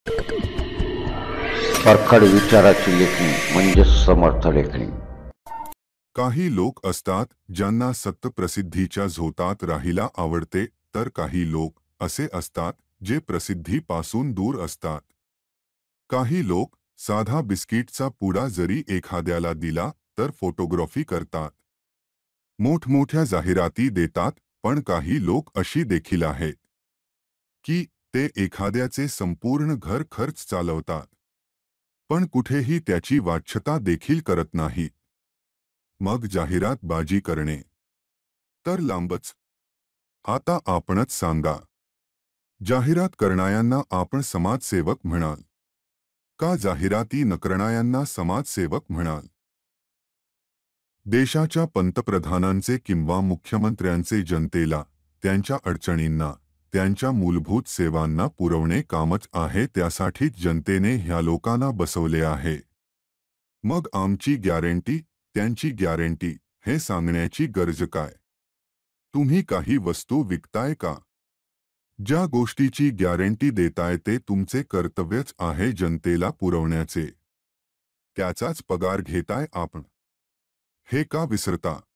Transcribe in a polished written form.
परखड विचाराची लेखणी म्हणजे समर्थ लेखणी. काही लोक असतात ज्यांना सत्य प्रसिद्धीच्या झोतात राहायला आवडते, तर काही लोक असे असतात जे प्रसिद्धीपासून दूर असतात. काही लोक साधा बिस्किटचा पुडा जरी एखाद्याला दिला तर फोटोग्राफी करतात. मोठमोठ्या जाहिराती देतात, पण काही लोक अशी देखील आहेत की ते एखाद्याचे संपूर्ण घर खर्च चालवतात, पण कुठेही त्याची वाच्यता देखील करत नाहीत. मग जाहिरात बाजी करणे तर लांबच. आता आपणच सांगा, जाहिरात करणाऱ्यांना आपण समाजसेवक म्हणाल का जाहिराती न करणाऱ्यांना समाजसेवक म्हणाल? देशाच्या पंतप्रधानांचे किंवा मुख्यमंत्र्यांचे जनतेला त्यांच्या अडचणींना, त्यांच्या मूलभूत सेवांना पुरवणे कामच आहे. त्यासाठीच जनतेने ह्या लोकांना बसवले आहे. मग आमची गॅरंटी, त्यांची गॅरंटी हे सांगण्याची गरज काय? तुम्ही काही वस्तू विकताय का? ज्या गोष्टीची गॅरंटी देताय ते तुमचे कर्तव्यच आहे जनतेला पुरवण्याचे. त्याचाच पगार घेताय आपण. हे का विसरता?